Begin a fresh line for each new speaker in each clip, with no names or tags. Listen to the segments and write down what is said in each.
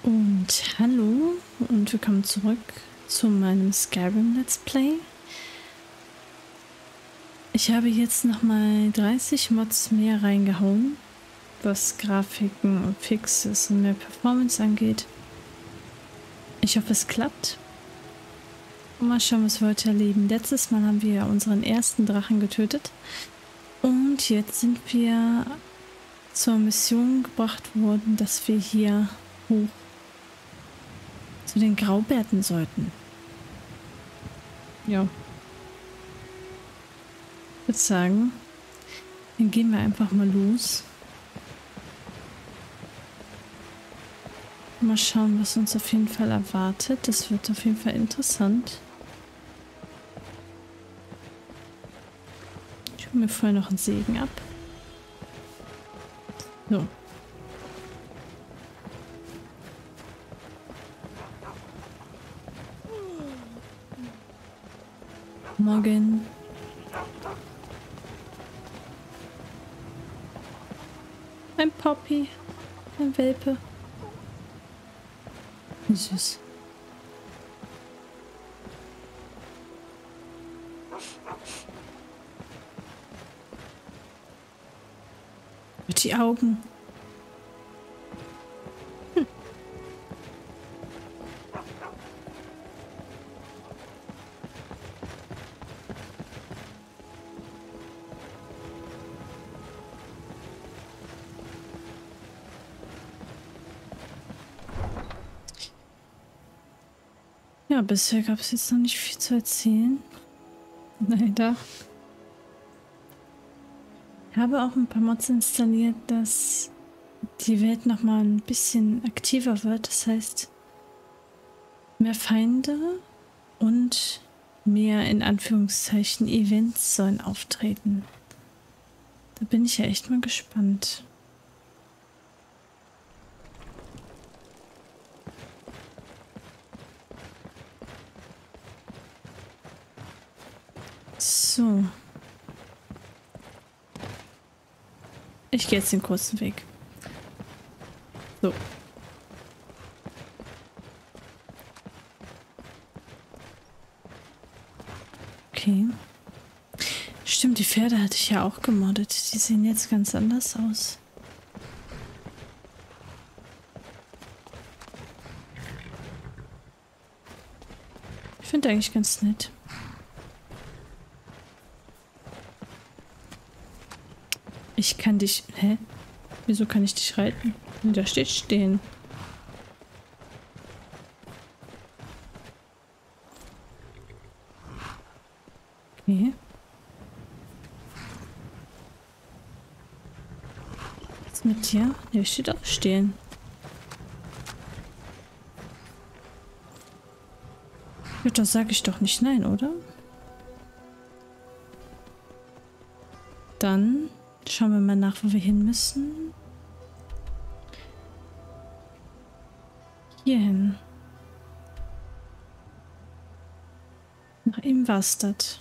Und hallo und willkommen zurück zu meinem Skyrim Let's Play. Ich habe jetzt nochmal 30 Mods mehr reingehauen, was Grafiken und Fixes und mehr Performance angeht. Ich hoffe, es klappt. Und mal schauen, was wir heute erleben. Letztes Mal haben wir unseren ersten Drachen getötet. Und jetzt sind wir zur Mission gebracht worden, dass wir hier hoch zu den Graubärten sollten. Ja. Ich würde sagen, dann gehen wir einfach mal los. Mal schauen, was uns auf jeden Fall erwartet. Das wird auf jeden Fall interessant. Ich hole mir vorher noch einen Segen ab. So. Morgen. Ein Poppy. Ein Welpe. Wie süß. Mit die Augen. Ja, bisher gab es jetzt noch nicht viel zu erzählen. Leider. Ich habe auch ein paar Mods installiert, dass die Welt noch mal ein bisschen aktiver wird. Das heißt, mehr Feinde und mehr in Anführungszeichen Events sollen auftreten. Da bin ich ja echt mal gespannt. So. Ich gehe jetzt den kurzen Weg. So. Okay. Stimmt, die Pferde hatte ich ja auch gemoddet. Die sehen jetzt ganz anders aus. Ich finde eigentlich ganz nett. Ich kann dich... Hä? Wieso kann ich dich reiten? Da steht stehen. Okay. Was ist mit dir? Hier steht auch stehen. Ja, das sage ich doch nicht nein, oder? Dann... Schauen wir mal nach, wo wir hin müssen. Hierhin. Nach Imvastad.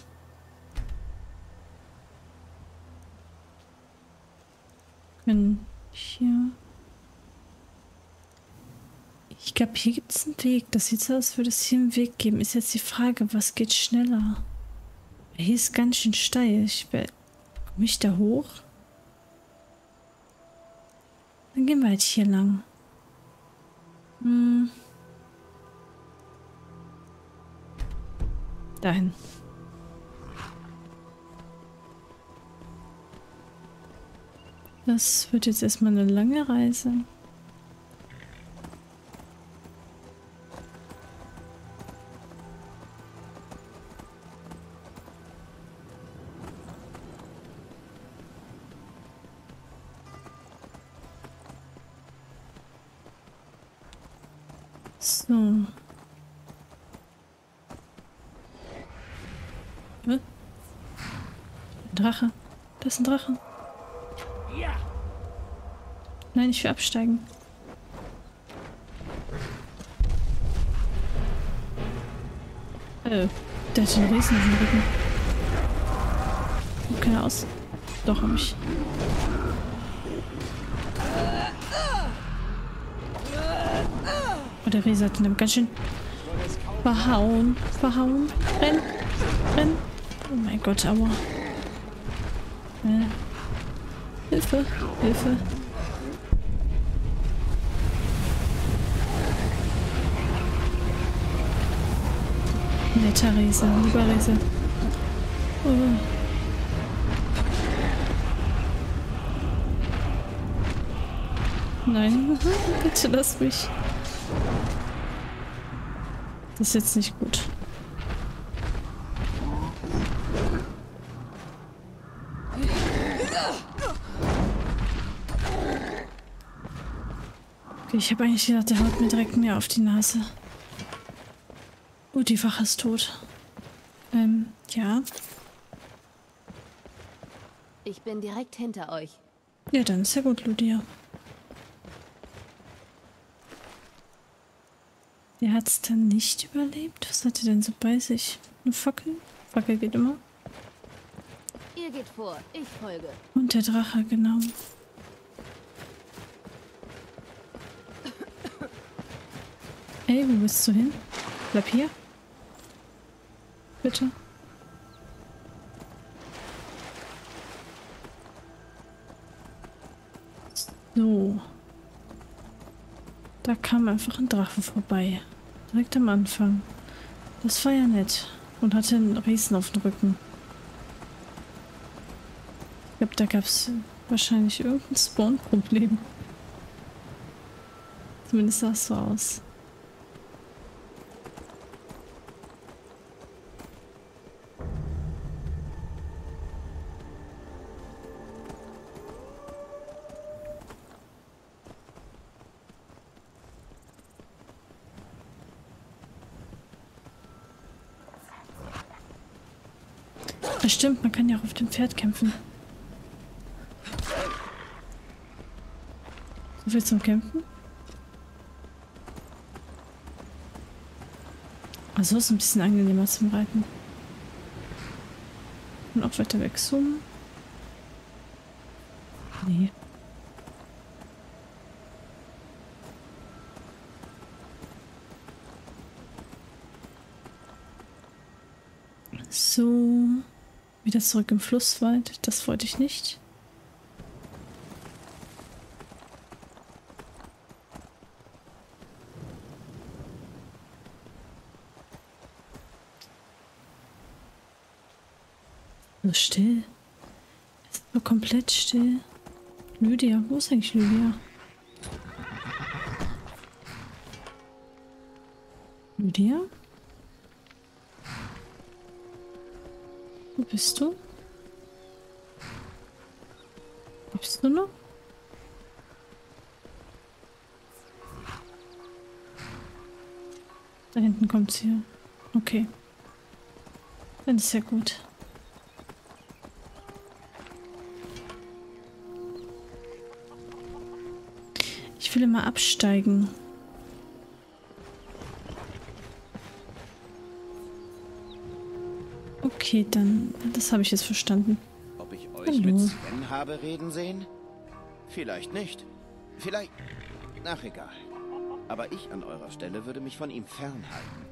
Können hier... Ich glaube, hier gibt es einen Weg. Das sieht so aus, als würde es hier einen Weg geben. Ist jetzt die Frage, was geht schneller? Hier ist ganz schön steil. Komme ich da hoch? Dann gehen wir halt hier lang. Dahin. Das wird jetzt erstmal eine lange Reise. So. Ein Drache. Das ist ein Drache. Nein, ich will absteigen. Der hat einen Riesen im Rücken. Keine aus. Doch, hab ich. der Riese hat ihn ganz schön verhauen. Verhauen. Renn. Renn. Oh mein Gott, aua. Hilfe. Hilfe. Netter Riese. Lieber Riese. Oh. Nein, bitte lass mich. Das ist jetzt nicht gut. Okay, ich habe eigentlich gedacht, der haut mir direkt mehr auf die Nase. Oh, die Wache ist tot. Ja.
Ich bin direkt hinter euch.
Ja, dann ist ja gut, Lydia. Der hat es dann nicht überlebt? Was hat er denn so bei sich? Eine Fackel? Fackel geht immer.
Ihr geht vor, ich folge.
Und der Drache, genau. Ey, wo bist du hin? Bleib hier. Bitte. So. Da kam einfach ein Drache vorbei. Direkt am Anfang. Das war ja nett. Und hatte einen Riesen auf dem Rücken. Ich glaube, da gab es wahrscheinlich irgendein Spawn-Problem. Zumindest sah es so aus. Das stimmt, man kann ja auch auf dem Pferd kämpfen. So viel zum Kämpfen. Also ist ein bisschen angenehmer zum Reiten. Und auch weiter wegzoomen. Nee. So. Wieder zurück im Flusswald. Das wollte ich nicht. So still. Es ist so komplett still. Lydia, wo ist eigentlich Lydia? Lydia? Wo bist du? Bist du noch? Da hinten kommt sie. Okay. Dann ist ja gut. Ich will immer absteigen. Okay, dann. Das habe ich jetzt verstanden.
Ob ich euch mit Sven habe reden sehen? Vielleicht nicht. Vielleicht. Ach, egal. Aber ich an eurer Stelle würde mich von ihm fernhalten.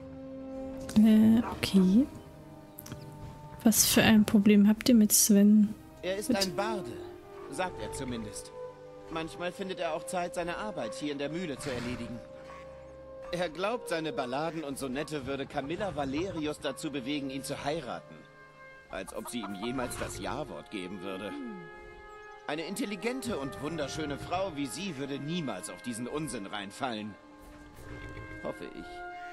Okay. Was für ein Problem habt ihr mit Sven?
Er ist ein Barde, sagt er zumindest. Manchmal findet er auch Zeit, seine Arbeit hier in der Mühle zu erledigen. Er glaubt, seine Balladen und Sonette würde Camilla Valerius dazu bewegen, ihn zu heiraten. Als ob sie ihm jemals das Ja-Wort geben würde. Eine intelligente und wunderschöne Frau wie sie würde niemals auf diesen Unsinn reinfallen. Hoffe ich.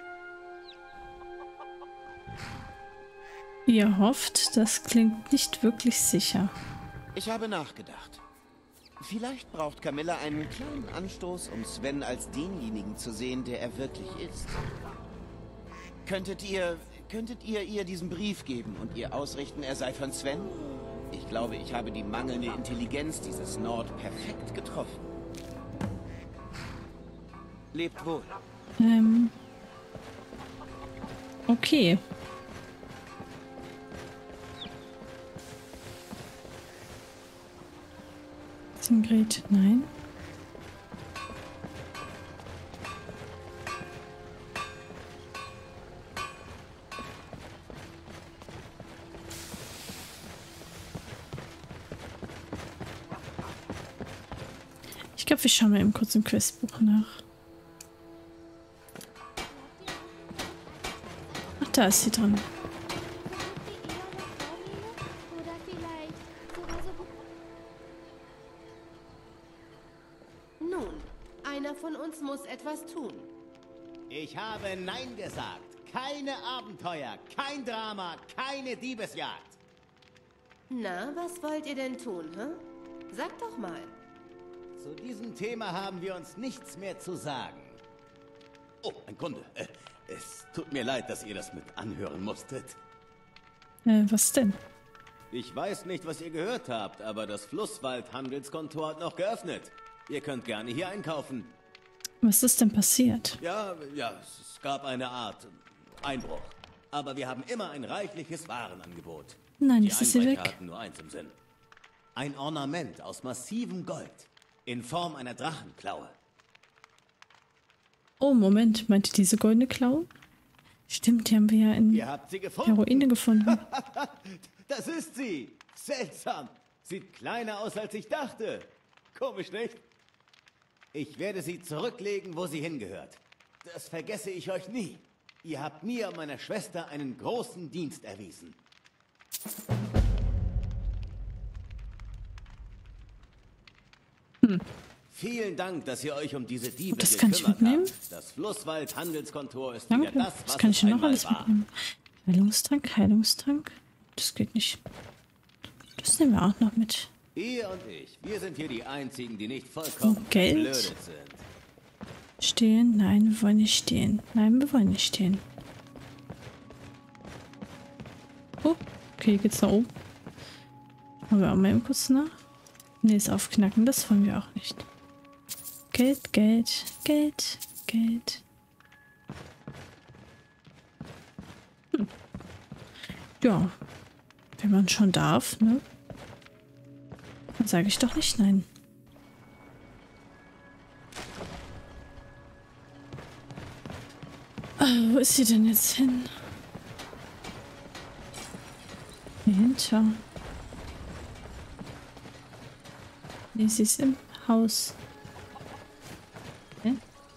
Ihr hofft, das klingt nicht wirklich sicher.
Ich habe nachgedacht. Vielleicht braucht Camilla einen kleinen Anstoß, um Sven als denjenigen zu sehen, der er wirklich ist. Könntet ihr ihr diesen Brief geben und ihr ausrichten, er sei von Sven? Ich glaube, ich habe die mangelnde Intelligenz dieses Nord perfekt getroffen. Lebt wohl.
Okay. Ingrid, nein. glaube, wir schauen mal eben kurz im Questbuch nach. Ach, da ist sie drin.
Nun, einer von uns muss etwas tun.
Ich habe Nein gesagt. Keine Abenteuer, kein Drama, keine Diebesjagd.
Na, was wollt ihr denn tun, hä? Sagt doch mal.
Zu diesem Thema haben wir uns nichts mehr zu sagen. Oh, ein Kunde. Es tut mir leid, dass ihr das mit anhören musstet.
Was denn?
Ich weiß nicht, was ihr gehört habt, aber das Flusswald-Handelskontor hat noch geöffnet. Ihr könnt gerne hier einkaufen.
Was ist denn passiert?
Ja, es gab eine Art Einbruch. Aber wir haben immer ein reichliches Warenangebot.
Nein,
Die
jetzt ist sie
Einbrecher
weg.
hatten nur eins im Sinn. Ein Ornament aus massivem Gold. In Form einer Drachenklaue.
Oh, Moment. Meint ihr diese goldene Klaue? Stimmt, die haben wir ja in
Ihr habt sie
der
gefunden.
Ruine gefunden.
Das ist sie. Seltsam. Sieht kleiner aus, als ich dachte. Komisch, nicht? Ich werde sie zurücklegen, wo sie hingehört. Das vergesse ich euch nie. Ihr habt mir und meiner Schwester einen großen Dienst erwiesen. Vielen Dank, dass ihr euch um diese Diebe
Das kann ich
gekümmert
mitnehmen.
habt. Das Flusswald-Handelskontor ist
Danke.
wieder das,
Das
was
kann
es
ich noch
einmal
alles
war.
mitnehmen. Heilungstrank, Heilungstrank. Das geht nicht. Das nehmen wir auch noch mit.
Ihr und ich, wir sind hier die Einzigen, die nicht vollkommen
Geld?
blöde sind.
Stehen? Nein, wir wollen nicht stehen. Nein, wir wollen nicht stehen. Oh, okay, geht's nach oben. Schauen wir auch mal eben kurz nach. Ne, ist aufknacken, das wollen wir auch nicht. Geld, Geld, Geld, Geld. Ja, wenn man schon darf, ne? Dann sage ich doch nicht nein. Wo ist sie denn jetzt hin? Hier hinter. Nee, sie ist im Haus. Hä?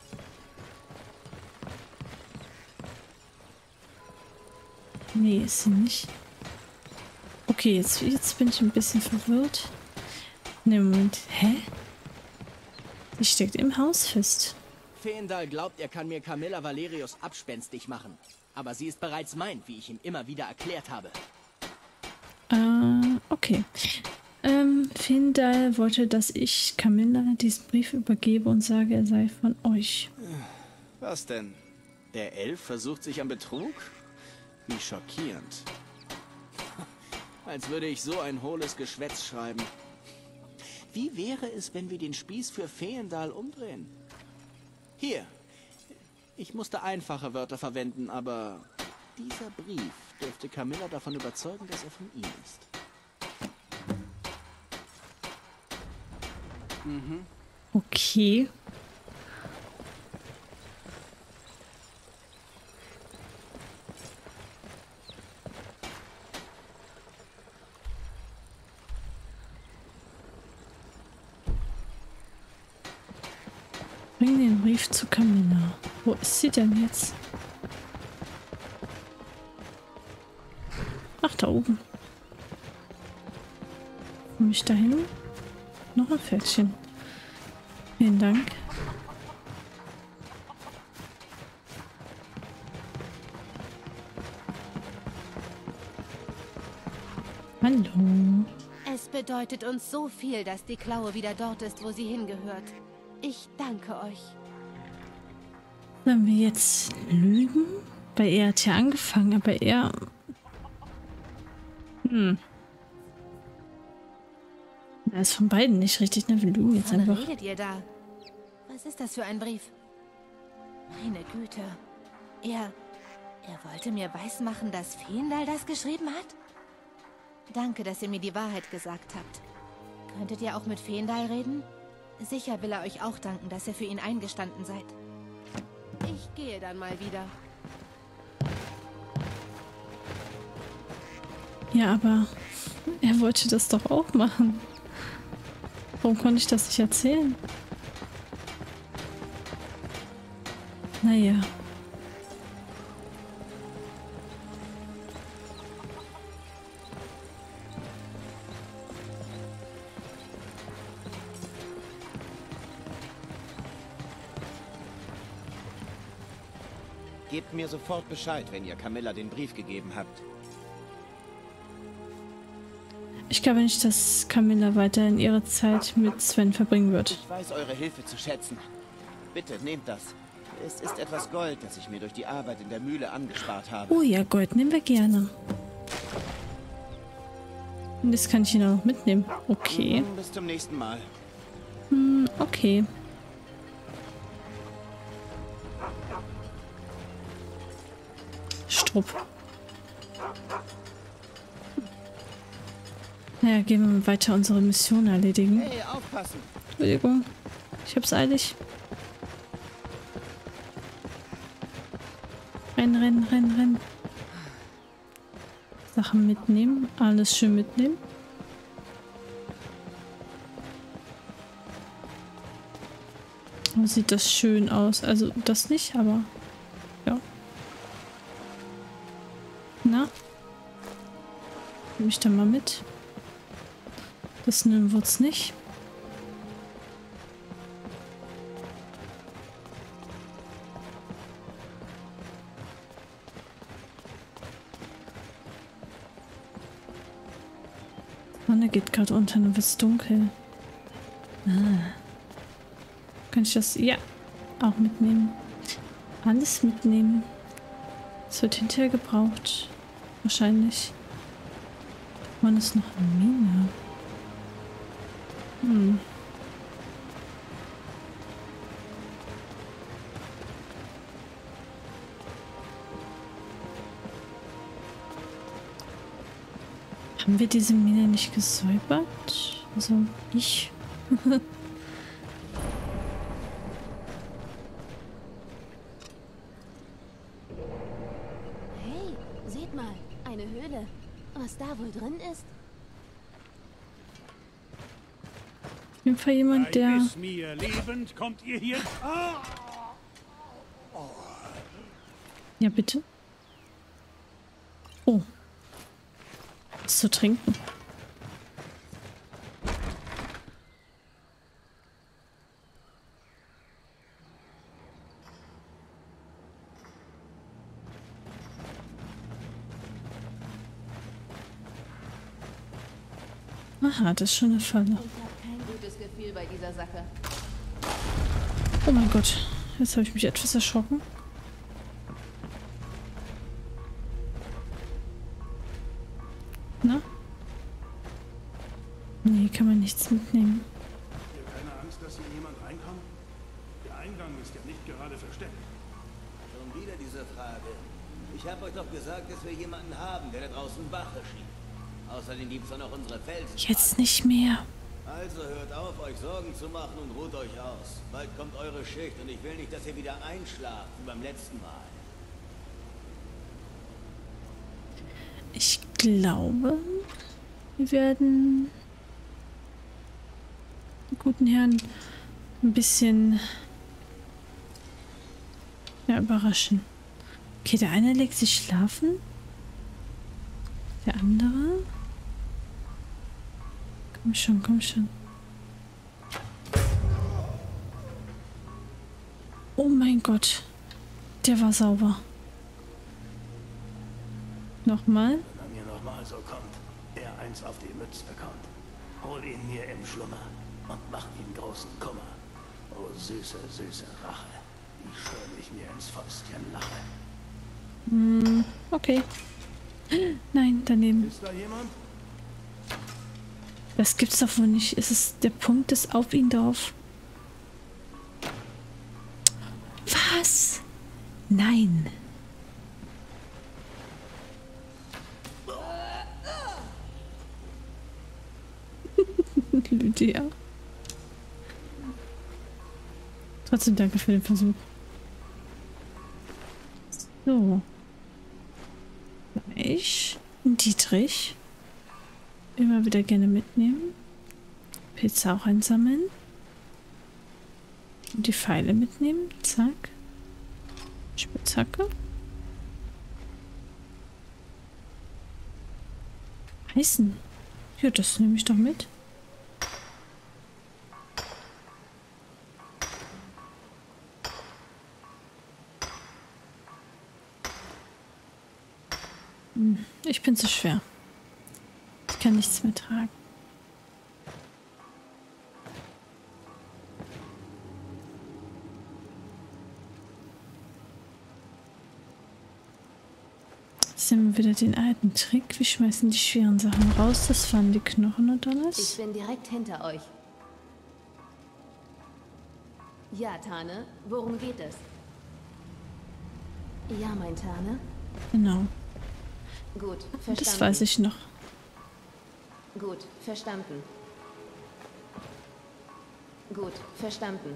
Nee, ist sie nicht. Okay, jetzt bin ich ein bisschen verwirrt. Ne, Moment. Hä? Sie steckt im Haus fest.
Feendal glaubt, er kann mir Camilla Valerius abspenstig machen. Aber sie ist bereits mein, wie ich ihm immer wieder erklärt habe.
Okay. Feendal wollte, dass ich Camilla diesen Brief übergebe und sage, er sei von euch.
Was denn? Der Elf versucht sich am Betrug? Wie schockierend. Als würde ich so ein hohles Geschwätz schreiben. Wie wäre es, wenn wir den Spieß für Feendal umdrehen? Hier. Ich musste einfache Wörter verwenden, aber dieser Brief dürfte Camilla davon überzeugen, dass er von ihm ist.
Okay. Bring den Brief zu Camilla. Wo ist sie denn jetzt? Ach, da oben. Komm ich da hin? Noch ein Pferdchen. Vielen Dank. Hallo.
Es bedeutet uns so viel, dass die Klaue wieder dort ist, wo sie hingehört. Ich danke euch.
Sollen wir jetzt lügen? Weil er hat ja angefangen, aber er... Da ist von beiden nicht richtig, ne? Wir lügen jetzt
Wovon
einfach.
redet ihr da? Was ist das für ein Brief? Meine Güte. Er wollte mir weismachen, dass Feendal das geschrieben hat? Danke, dass ihr mir die Wahrheit gesagt habt. Könntet ihr auch mit Feendal reden? Sicher will er euch auch danken, dass ihr für ihn eingestanden seid. Ich gehe dann mal wieder.
Ja, aber er wollte das doch auch machen. Warum konnte ich das nicht erzählen? Naja.
Gebt mir sofort Bescheid, wenn ihr Camilla den Brief gegeben habt.
Ich glaube nicht, dass Camilla weiterhin ihre Zeit mit Sven verbringen wird.
Ich weiß eure Hilfe zu schätzen. Bitte, nehmt das. Es ist etwas Gold, das ich mir durch die Arbeit in der Mühle angespart habe.
Oh ja, Gold nehmen wir gerne. Und das kann ich ihn auch noch mitnehmen. Okay.
Bis zum nächsten Mal.
Okay. Strupp. Naja, gehen wir weiter unsere Mission erledigen.
Hey, aufpassen!
Entschuldigung. Ich hab's eilig. Rennen, rennen, rennen. Sachen mitnehmen. Alles schön mitnehmen. Oh, sieht das schön aus. Also das nicht, aber ja. Na? Nehme ich dann mal mit. Das nehmen wir uns nicht. Sonne geht gerade unter, dann wird es dunkel. Kann ich das? Ja, auch mitnehmen. Alles mitnehmen. Es wird hinterher gebraucht. Wahrscheinlich. Wann ist noch eine Mine? Haben wir diese Mine nicht gesäubert? Also ich.
Hey, seht mal, eine Höhle. Was da wohl drin ist?
Auf jeden Fall jemand, der...
Bis mir lebend kommt ihr hier.
Ja, bitte. Oh. Was zu trinken. Aha, das ist schon eine Falle.
Ich habe kein gutes Gefühl bei dieser Sache.
Oh mein Gott. Jetzt habe ich mich etwas erschrocken. Na? Nee, kann man nichts mitnehmen.
Habt ihr keine Angst, dass hier jemand reinkommt? Der Eingang ist ja nicht gerade versteckt.
Schon wieder diese Frage. Ich habe euch doch gesagt, dass wir jemanden haben, der da draußen Wache schiebt. Außerdem gibt es auch noch unsere Felsen.
Jetzt nicht mehr.
Also hört auf, euch Sorgen zu machen und ruht euch aus. Bald kommt eure Schicht und ich will nicht, dass ihr wieder einschlaft wie beim letzten Mal.
Ich glaube, wir werden den guten Herrn ein bisschen überraschen. Okay, der eine legt sich schlafen. Der andere... Komm schon, komm schon. Oh mein Gott. Der war sauber. Nochmal.
Wenn er mir nochmal so kommt, er eins auf die Mütze bekommt. Hol ihn mir im Schlummer und mach ihm großen Kummer. Oh süße, süße Rache, wie schön ich mir ins Fäustchen lache.
Okay. Nein, daneben.
Ist da jemand?
Das gibt's doch wohl nicht. Es ist der Punkt ist auf ihn drauf. Was? Nein. Lydia. Trotzdem danke für den Versuch. So. Ich. Dietrich. Immer wieder gerne mitnehmen. Pilze auch einsammeln. Und die Pfeile mitnehmen. Zack. Spitzhacke. Eisen. Ja, das nehme ich doch mit. Ich bin zu schwer. Ich kann nichts mehr tragen. Sehen wir wieder den alten Trick. Wir schmeißen die schweren Sachen raus. Das waren die Knochen und alles.
Ich bin direkt hinter euch. Ja, Tane, worum geht es? Ja, mein Tane.
Genau.
Gut, verstanden.
Das weiß ich noch.
Gut, verstanden. Gut, verstanden.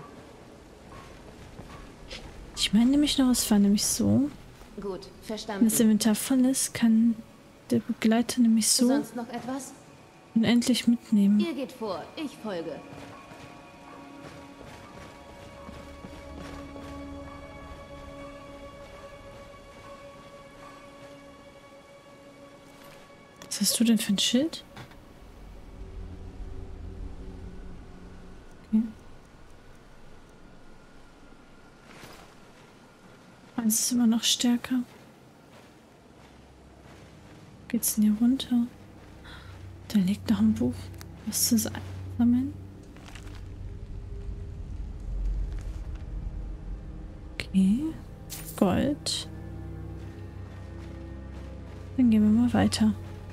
Ich meine nämlich noch, es war nämlich so,
Gut,
wenn
verstanden.
das Inventar voll ist, kann der Begleiter nämlich so
Sonst noch etwas?
unendlich mitnehmen.
Ihr geht vor, ich folge.
Was hast du denn für ein Schild? Okay. Eins ist immer noch stärker. Geht's denn hier runter? Da liegt noch ein Buch. Was ist das einsammeln? Okay. Gold. Dann gehen wir mal weiter.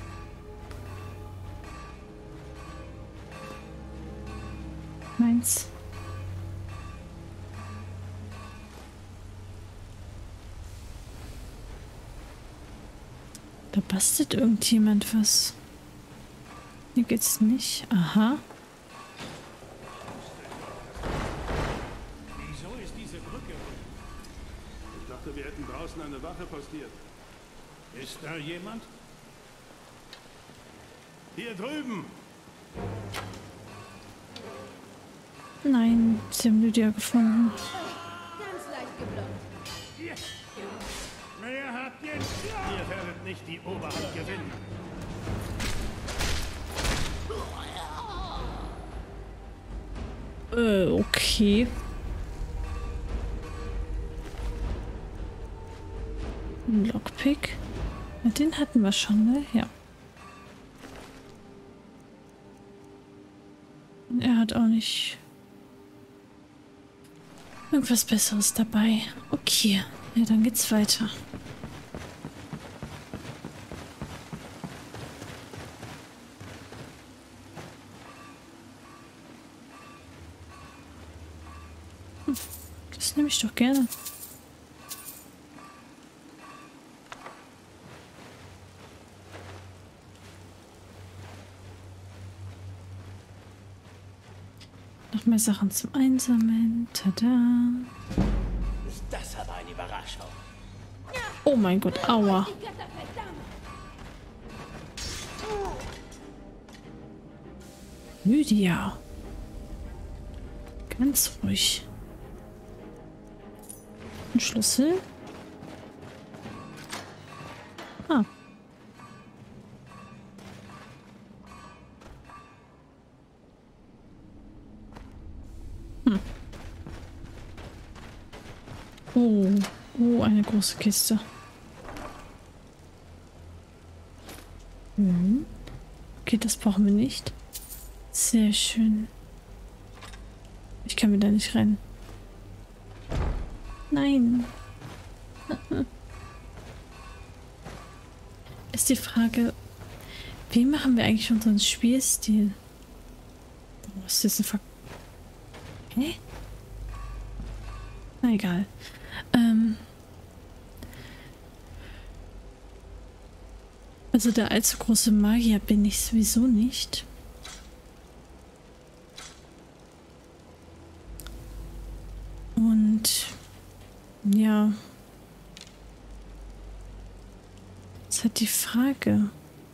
Meins. Da bastelt irgendjemand was. Hier geht's nicht. Aha.
Wieso ist diese Brücke? Ich dachte, wir hätten draußen eine Wache postiert. Ist da jemand? Hier drüben!
Nein, sie haben Lydia gefunden.
Ganz leicht geblockt.
Mehr habt ihr nicht. Ihr werdet nicht die Oberhand gewinnen.
Okay. Ein Lockpick. Ja, den hatten wir schon, ne? Ja. Und er hat auch nicht irgendwas Besseres dabei. Okay. Ja, dann geht's weiter. Das nehme ich doch gerne. Noch mehr Sachen zum Einsammeln. Tada.
Ist das aber eine Überraschung.
Oh mein Gott, aua.
Die Götter verdammt!
Lydia. Ganz ruhig. Ein Schlüssel. Ah. Oh, eine große Kiste. Okay, das brauchen wir nicht. Sehr schön. Ich kann wieder nicht rennen. Nein. Ist die Frage, wie machen wir eigentlich unseren Spielstil? Was ist das? Hä? Na egal. Also der allzu große Magier bin ich sowieso nicht. Und ja, ist halt die Frage.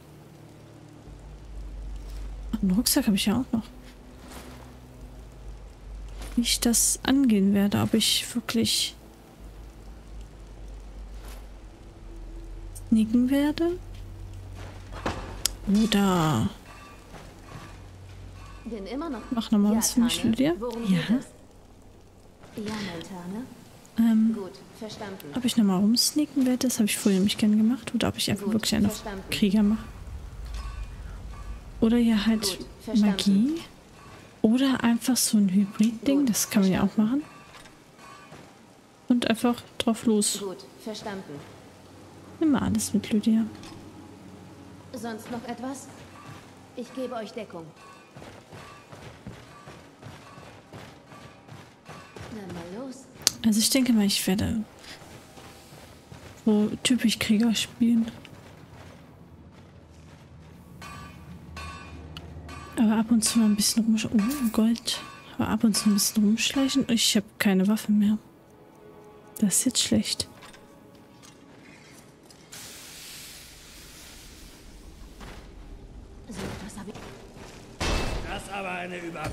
Ach, einen Rucksack habe ich ja auch noch. Wie ich das angehen werde, ob ich wirklich sneaken werde. Oder...
Bin immer noch.
Mach nochmal was für mich, Lydia.
Worum
Ja.
geht es? Ja, Montane. Gut, verstanden.
Ob ich nochmal rumsneaken werde, das habe ich vorher nämlich gerne gemacht. Oder ob ich einfach
Gut,
wirklich einen auf
verstanden.
Krieger mache. Oder ja halt
Gut, verstanden.
Magie. Oder einfach so ein Hybrid-Ding,
Gut,
das kann man ja auch machen. Und einfach drauf los.
Gut, verstanden.
Nimm mal alles mit, Lydia.
Sonst noch etwas? Ich gebe euch Deckung. Dann mal los.
Also ich denke mal, ich werde so typisch Krieger spielen. Aber ab und zu mal ein bisschen rumschleichen. Oh, Gold. Aber ab und zu ein bisschen rumschleichen. Ich habe keine Waffe mehr. Das ist jetzt schlecht.
So, das habe ich.
Das ist aber eine Über...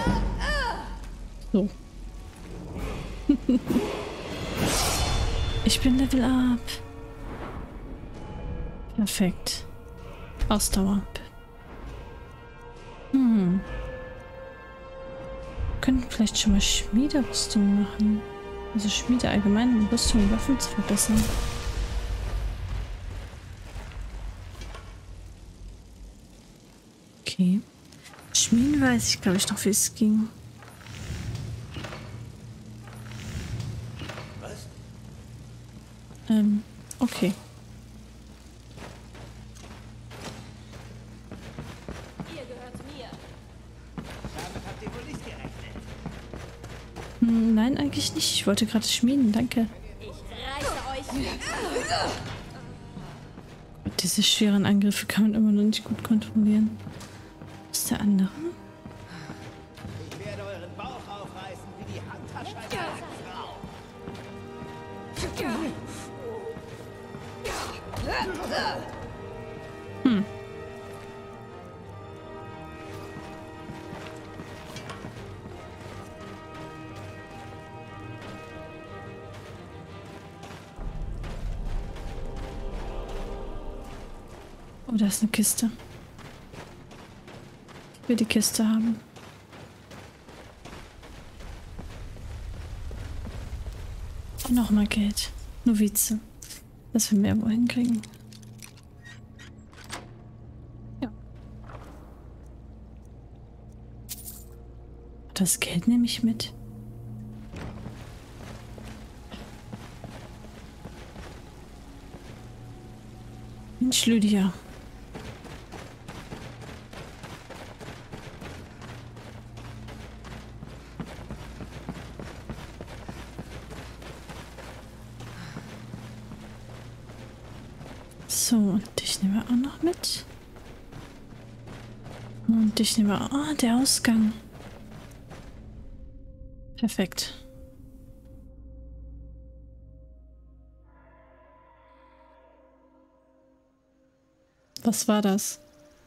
So. Ich bin Level Up. Perfekt. Ausdauer. Könnten vielleicht schon mal Schmiederrüstung machen. Also Schmiede allgemein, um Rüstung und Waffen zu verbessern. Okay. Schmieden weiß ich, glaube ich, noch, wie es ging. Okay.
Ihr gehört mir.
Damit habt ihr wohl nicht gerechnet.
Nein, eigentlich nicht. Ich wollte gerade schmieden, danke.
Ich reiße euch.
Diese schweren Angriffe kann man immer noch nicht gut kontrollieren. Was ist der andere?
Ich werde euren Bauch aufreißen wie die Handtasche einer Frau.
Oh, da ist eine Kiste. Ich will die Kiste haben. Und nochmal Geld. Novize. Dass wir mehr wohin kriegen. Ja. Das Geld nehme ich mit. Mensch, Lydia. So, und dich nehmen wir auch noch mit. Und dich nehmen wir auch. Ah, der Ausgang. Perfekt. Was war das?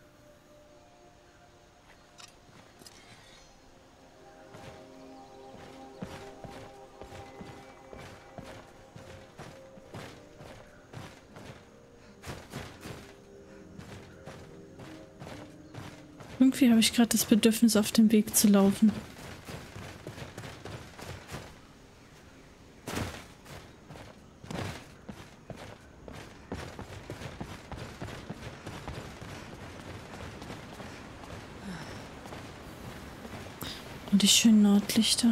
Irgendwie habe ich gerade das Bedürfnis, auf dem Weg zu laufen. Und die schönen Nordlichter.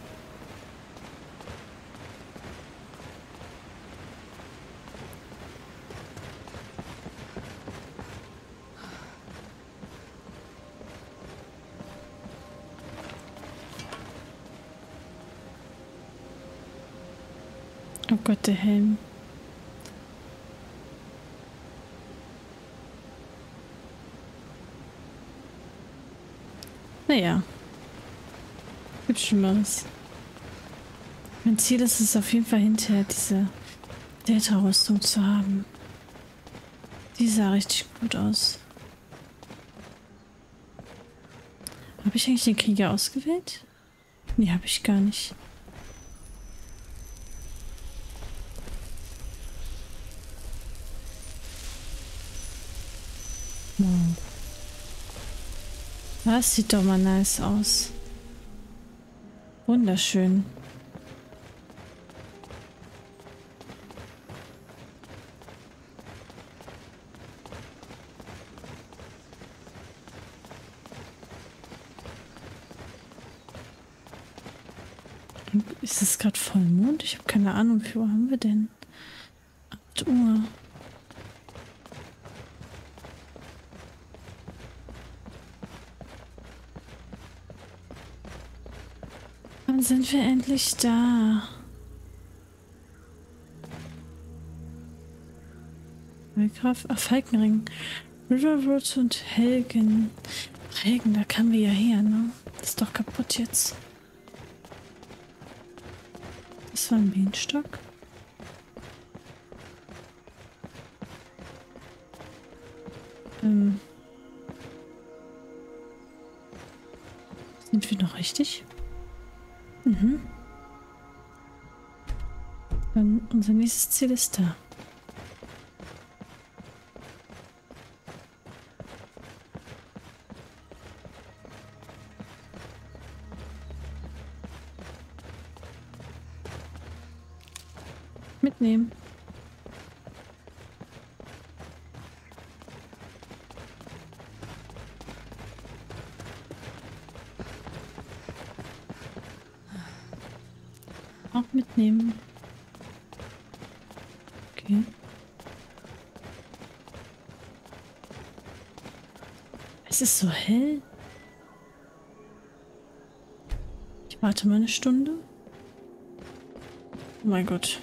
Oh Gott, der Helm. Naja. Gibt Schlimmeres. Mein Ziel ist es auf jeden Fall hinterher, diese Delta-Rüstung zu haben. Die sah richtig gut aus. Habe ich eigentlich den Krieger ausgewählt? Nee, habe ich gar nicht. Das sieht doch mal nice aus. Wunderschön. Ist es gerade Vollmond? Ich habe keine Ahnung, wie viel Uhr haben wir denn? 8 Uhr. Wann sind wir endlich da? Falkenring. Riverwood und Helgen. Helgen, da kamen wir ja her, ne? Das ist doch kaputt jetzt. Das war ein Bienenstock. Sind wir noch richtig? Mhm. Dann unser nächstes Ziel ist da. Mitnehmen. Auch mitnehmen. Okay. Es ist so hell. Ich warte mal eine Stunde. Oh mein Gott.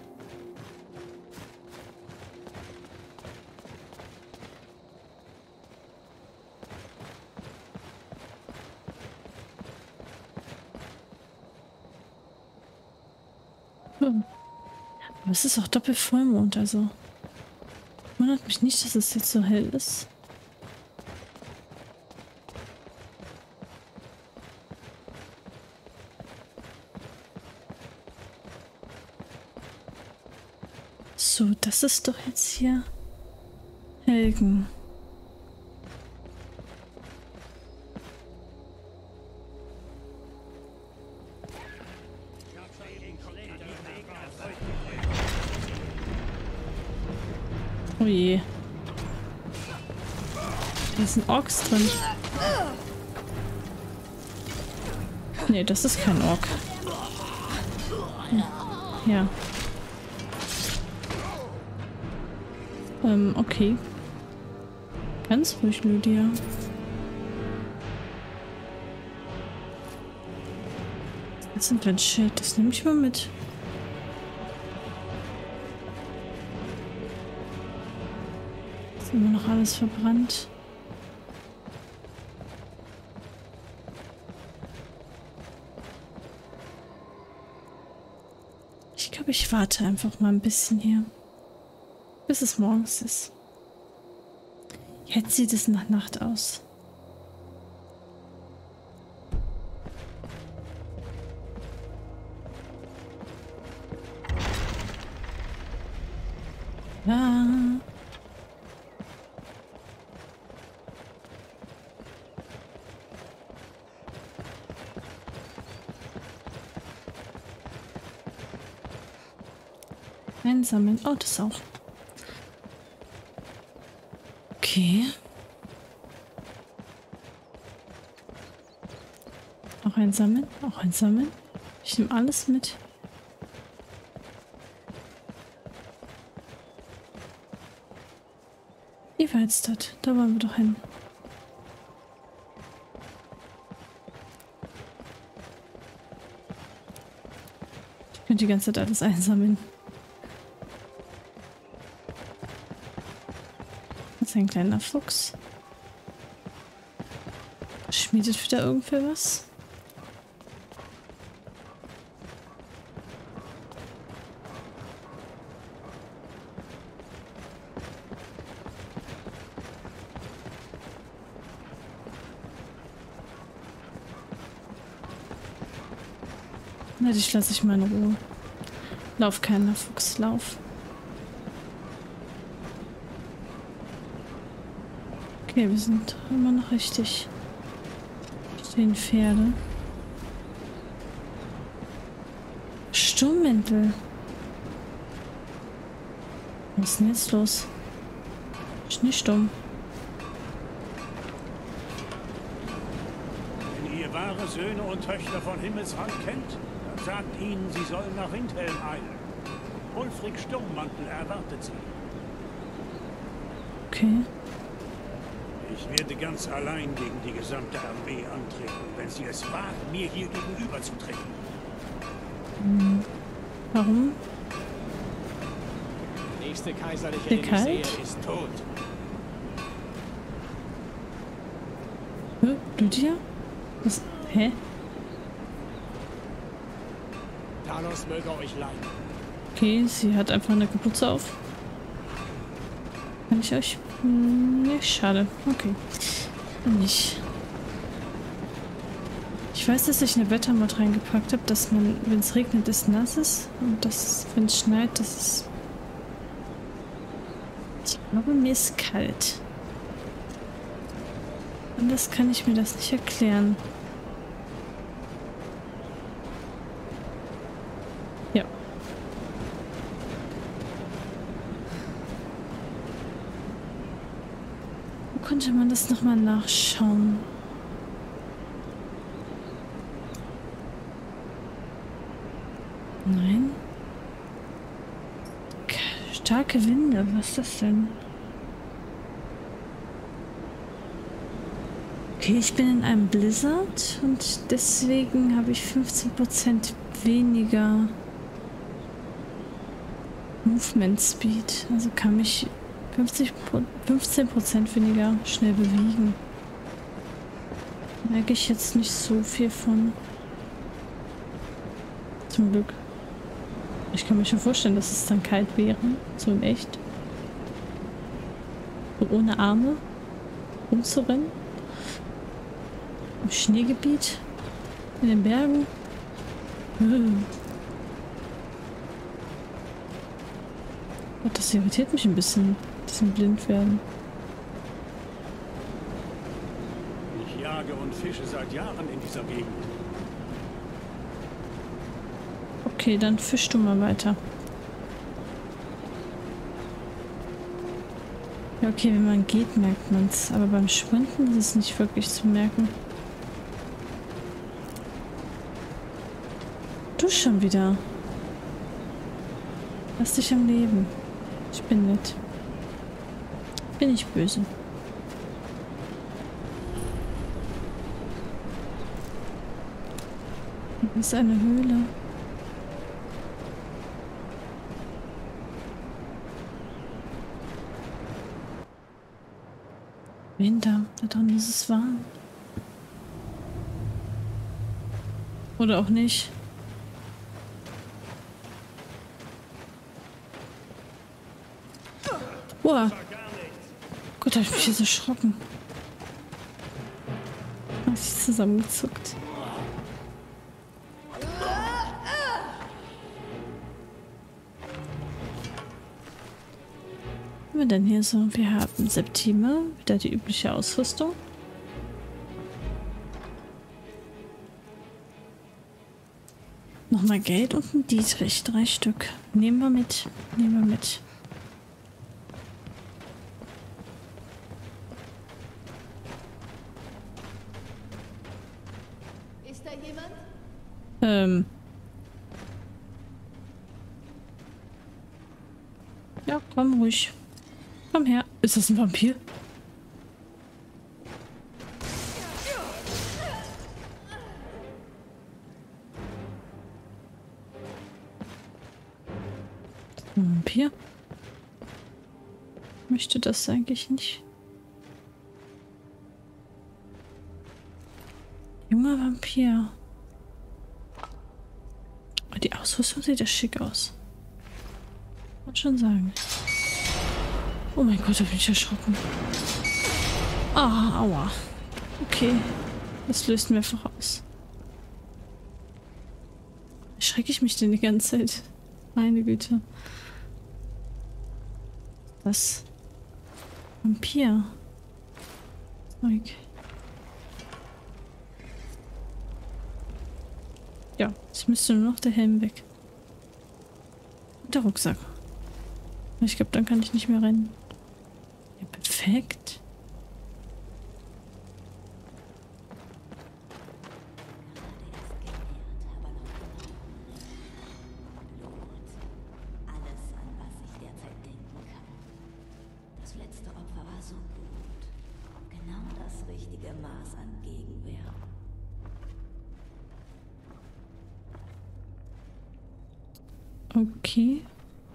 Aber es ist auch Doppelvollmond, also wundert mich nicht, dass es jetzt so hell ist. So, das ist doch jetzt hier Helgen. Oh je. Da ist ein Orks drin. Nee, das ist kein Ork. Ja. Okay. Ganz ruhig, Lydia. Das ist ein Schild. Das nehme ich mal mit. Ist immer noch alles verbrannt. Ich glaube, ich warte einfach mal ein bisschen hier. Bis es morgens ist. Jetzt sieht es nach Nacht aus. Ja. Einsammeln. Oh, das auch. Okay. Auch einsammeln. Auch einsammeln. Ich nehme alles mit. Wie war jetzt das? Da wollen wir doch hin. Ich könnte die ganze Zeit alles einsammeln. Das ist ein kleiner Fuchs. Schmiedet wieder irgendwer was? Na, dich lasse ich mal in Ruhe. Lauf, keiner Fuchs, lauf. Okay, wir sind immer noch richtig. Stehen Pferde. Sturmmäntel. Was ist denn jetzt los? Schneesturm.
Wenn ihr wahre Söhne und Töchter von Himmelsrand kennt, dann sagt ihnen, sie sollen nach Windhelm eilen. Ulfric Sturmmantel erwartet sie.
Okay.
Ich werde ganz allein gegen die gesamte Armee antreten, wenn sie es wagen, mir hier gegenüberzutreten.
Warum?
Der nächste kaiserliche,
Dir
den ich
kalt?
sehe, ist tot.
Du dir? Was? Hä?
Talos möge euch leiden.
Okay, sie hat einfach eine Kapuze auf. Kann ich euch... Nee, schade. Okay. Nicht. Ich weiß, dass ich eine Wettermod reingepackt habe, dass man, wenn es regnet, es nass ist. Und dass, wenn es schneit, das ist... Ich glaube, mir ist kalt. Anders kann ich mir das nicht erklären. Ja. Wo konnte man das nochmal nachschauen? Nein. Starke Winde, was ist das denn? Okay, ich bin in einem Blizzard und deswegen habe ich 15% weniger Movement Speed. Also kann mich 15% weniger schnell bewegen. Merke ich jetzt nicht so viel von. Zum Glück. Ich kann mir schon vorstellen, dass es dann kalt wäre. So in echt. So ohne Arme rumzurennen. Im Schneegebiet. In den Bergen. Gott, das irritiert mich ein bisschen. Diesem Blindwerden.
Ich jage und fische seit Jahren in dieser Gegend.
Okay, dann fisch du mal weiter. Ja, okay, wenn man geht, merkt man es. Aber beim Sprinten ist es nicht wirklich zu merken. Du schon wieder. Lass dich am Leben. Ich bin nett. Bin nicht böse. Hier ist eine Höhle. Winter, da drin ist es warm. Oder auch nicht. Boah. Gott, hab ich mich jetzt erschrocken. Hab ich zusammengezuckt. Was haben wir denn hier so? Wir haben Septime, wieder die übliche Ausrüstung. Nochmal Geld und ein Dietrich, 3 Stück. Nehmen wir mit, nehmen wir mit.
Ist da jemand?
Ja, komm ruhig. Komm her. Ist das ein Vampir? Ein Vampir? Ich möchte das eigentlich nicht. Junger Vampir. Die Ausrüstung sieht ja schick aus. Kann schon sagen. Oh mein Gott, da bin ich erschrocken. Ah, aua. Okay. Das löst mir einfach aus. Erschrecke ich mich denn die ganze Zeit? Meine Güte. Was? Vampir. Zeug. Ja, es müsste nur noch der Helm weg. Und der Rucksack. Ich glaube, dann kann ich nicht mehr rennen. Ja, perfekt.
Alles, an was ich derzeit denken kann. Das letzte Opfer war so gut. Genau das richtige Maß an Gegenwehr.
Okay.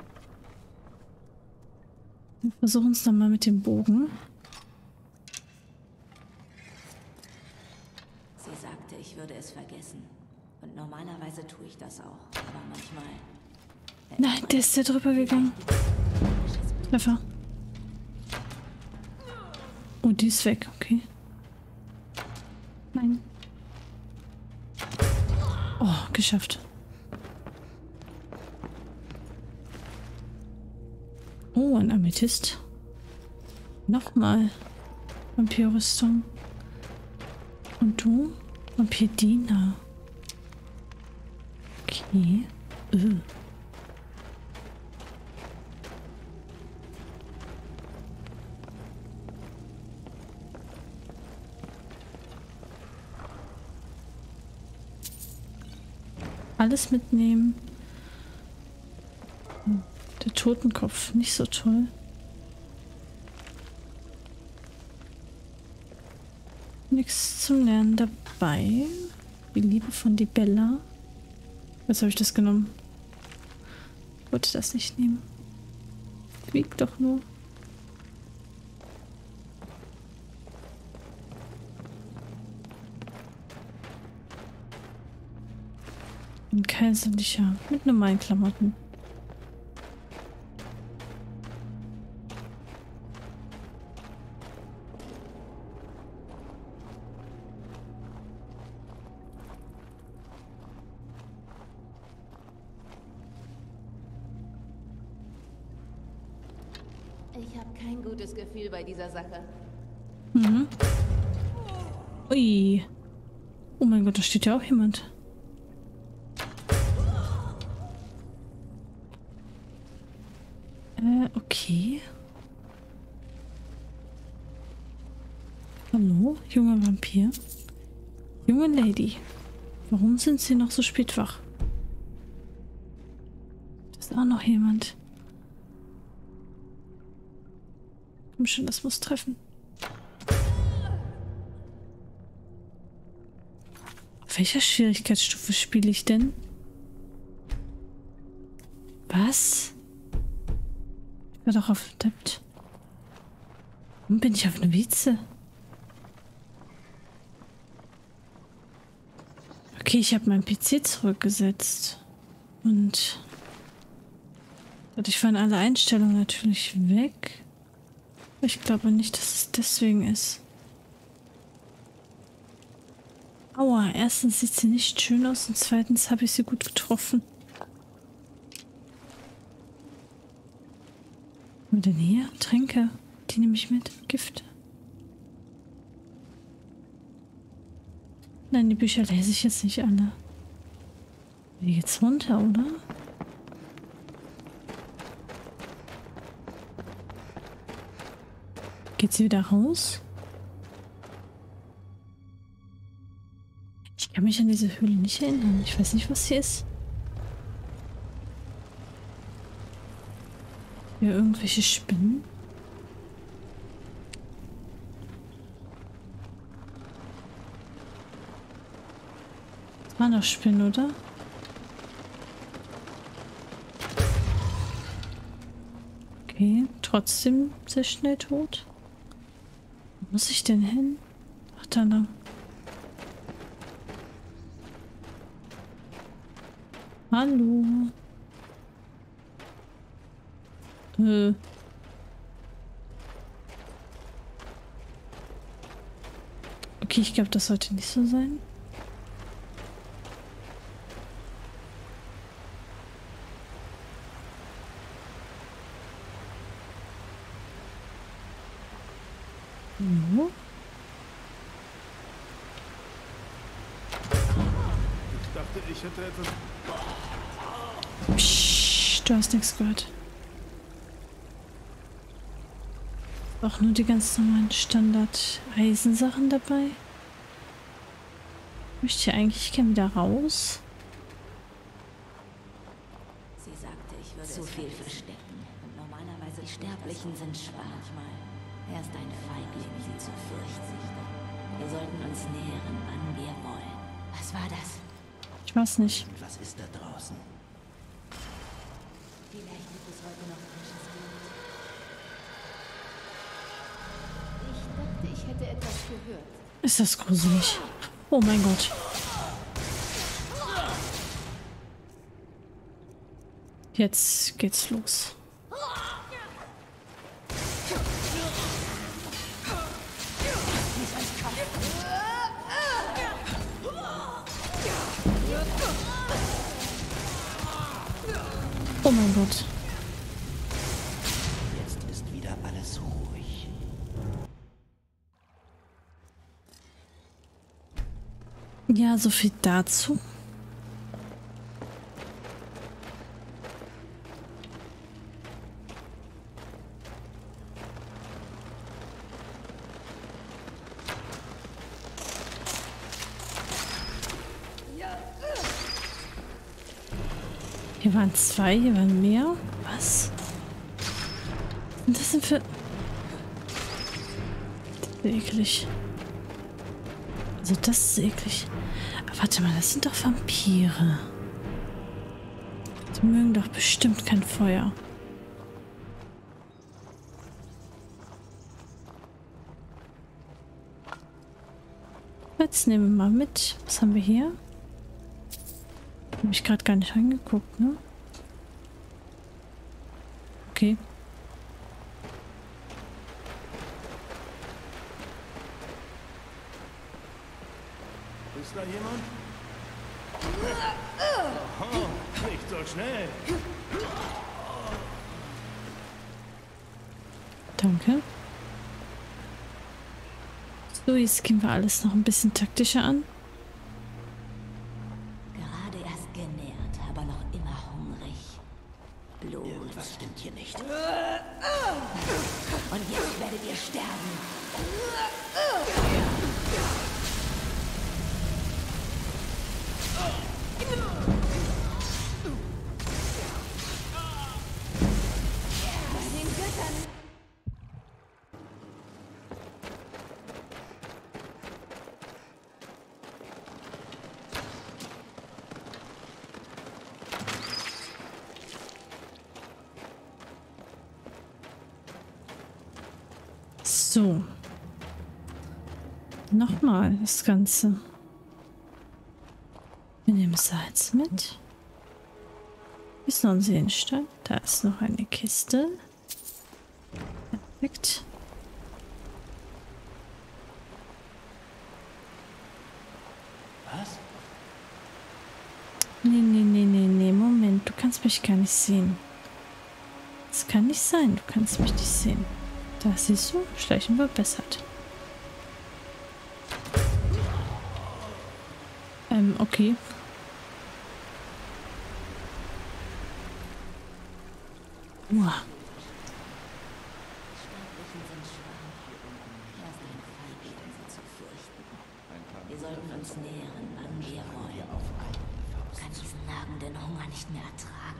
Wir versuchen es nochmal mit dem Bogen.
Sie sagte, ich würde es vergessen. Und normalerweise tue ich das auch. Aber manchmal...
Nein, der ist ja drüber gegangen. Treffer. Oh, die ist weg. Okay. Nein. Oh, geschafft. Oh, ein Amethyst. Nochmal. Vampirrüstung. Und du? Vampirdiener. Okay. Alles mitnehmen. Der Totenkopf, nicht so toll. Nichts zum Lernen dabei. Die Liebe von die Bella. Jetzt habe ich das genommen. Ich wollte das nicht nehmen. Wiegt doch nur. Ein kaiserlicher mit normalen Klamotten.
Ich habe kein gutes Gefühl bei dieser Sache.
Mhm. Ui. Oh mein Gott, da steht ja auch jemand. Okay. Hallo, junger Vampir. Junge Lady. Warum sind Sie noch so spät wach? Da ist auch noch jemand. Komm schon, das muss treffen. Auf welcher Schwierigkeitsstufe spiele ich denn? Was? Ich war doch auf Dept. Warum bin ich auf Novize? Okay, ich habe meinen PC zurückgesetzt. Und dadurch waren alle Einstellungen natürlich weg. Ich glaube nicht, dass es deswegen ist. Aua, erstens sieht sie nicht schön aus und zweitens habe ich sie gut getroffen. Was denn hier? Tränke. Die nehme ich mit. Gift. Nein, die Bücher lese ich jetzt nicht alle. Wie geht's runter, oder? Geht sie wieder raus? Ich kann mich an diese Höhle nicht erinnern. Ich weiß nicht, was hier ist. Hier irgendwelche Spinnen. Das waren doch Spinnen, oder? Okay, trotzdem sehr schnell tot. Wo muss ich denn hin? Ach, da lang. Hallo. Okay, ich glaube, das sollte nicht so sein.
Ich dachte, ich hätte etwas...
Psst, du hast nichts gehört. Auch nur die ganz normalen Standard-Eisensachen dabei. Ich möchte eigentlich gerne wieder raus.
Sie sagte, ich würde zu viel verstecken. Und normalerweise die Sterblichen sind schwach. Er ist ein Feigling, sie zu fürchten. Wir sollten uns nähern, wann wir wollen.
Was war das?
Ich weiß nicht.
Was ist da draußen?
Vielleicht gibt es heute noch frisches Blut.
Ich dachte, ich hätte etwas gehört.
Ist das gruselig. Oh mein Gott. Jetzt geht's los. Oh mein Gott.
Jetzt ist wieder alles ruhig.
Ja, so viel dazu. Hier waren 2, hier waren mehr. Was? Was sind das denn für... Das ist eklig. Also das ist eklig. Aber warte mal, das sind doch Vampire. Die mögen doch bestimmt kein Feuer. Jetzt nehmen wir mal mit. Was haben wir hier? Habe ich gerade gar nicht reingeguckt, ne? Okay.
Ist da jemand? Oh, nicht so schnell.
Danke. So, jetzt gehen wir alles noch ein bisschen taktischer an.
Gerade erst genährt, aber noch immer hungrig. Blut.
Irgendwas stimmt hier nicht.
Und jetzt werdet ihr sterben.
So. Nochmal das Ganze. Wir nehmen Salz mit. Ist noch ein Seenstein. Da ist noch eine Kiste. Perfekt.
Was?
Nee. Moment, du kannst mich gar nicht sehen. Das kann nicht sein, du kannst mich nicht sehen. Da siehst du, Schleichen verbessert. Okay. Uah.
Sterblichen sind schwach. Er ist ein Feigling, sie zu fürchten. Wir sollten uns nähern, wann wir wollen. Kann diesen nagenden Hunger nicht mehr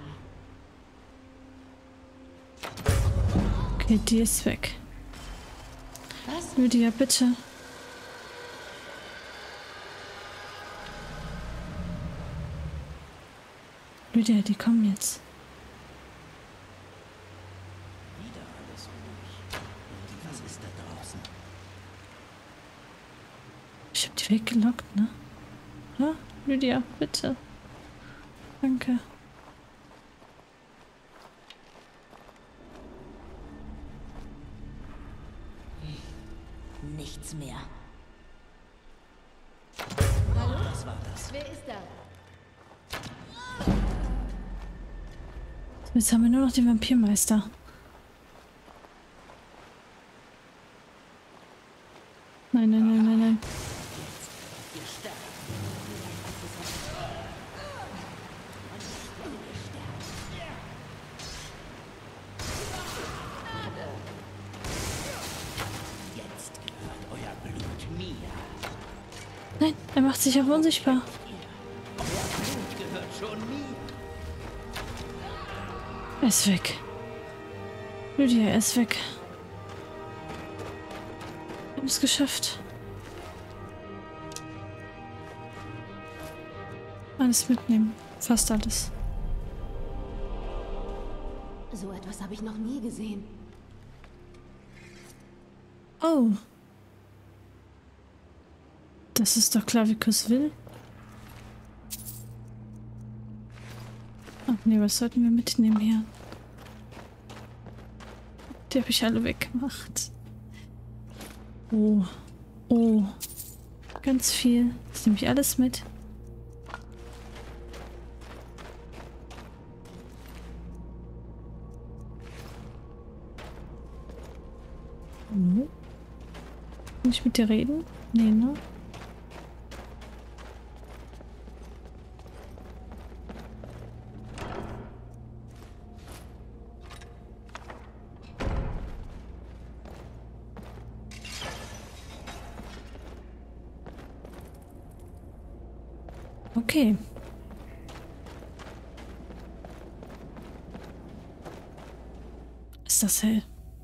ertragen.
Okay, die ist weg. Was? Lydia, bitte. Lydia, die kommen jetzt.
Wieder alles ruhig. Irgendwas ist da draußen.
Ich hab die weggelockt, ne? Ja, Lydia, bitte. Danke.
Nichts mehr.
Hallo?
Was war das?
Wer ist da?
Jetzt haben wir nur noch den Vampirmeister. Nein. Nein, er macht sich auch unsichtbar. Er ist weg. Lydia, er ist weg. Wir haben es geschafft. Alles mitnehmen. Fast alles.
So etwas habe ich noch nie gesehen.
Oh. Das ist doch Clavicus will. Ach nee, was sollten wir mitnehmen hier? Die habe ich alle weggemacht. Oh. Oh. Ganz viel. Das nehme ich alles mit. Kann ich mit dir reden? Nee, ne? Okay. Ist das hell?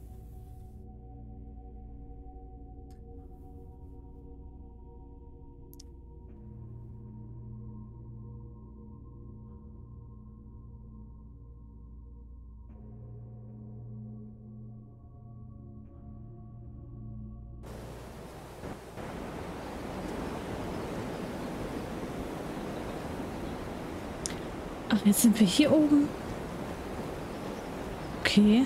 Ach, jetzt sind wir hier oben. Okay.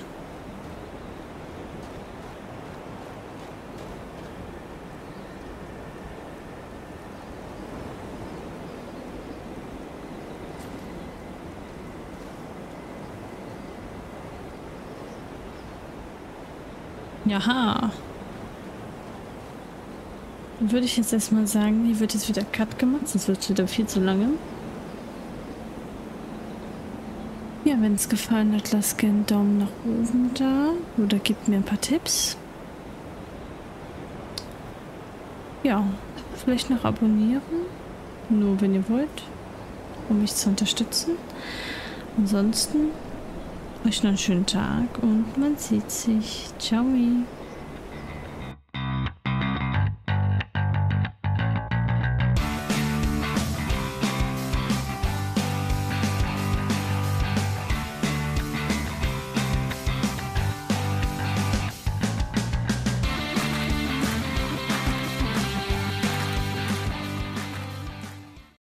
Jaha. Dann würde ich jetzt erstmal sagen, hier wird jetzt wieder Cut gemacht, sonst wird es wieder viel zu lange. Ja, wenn es gefallen hat, lasst gerne einen Daumen nach oben da oder gebt mir ein paar Tipps. Ja, vielleicht noch abonnieren, nur wenn ihr wollt, um mich zu unterstützen. Ansonsten euch noch einen schönen Tag und man sieht sich. Ciao.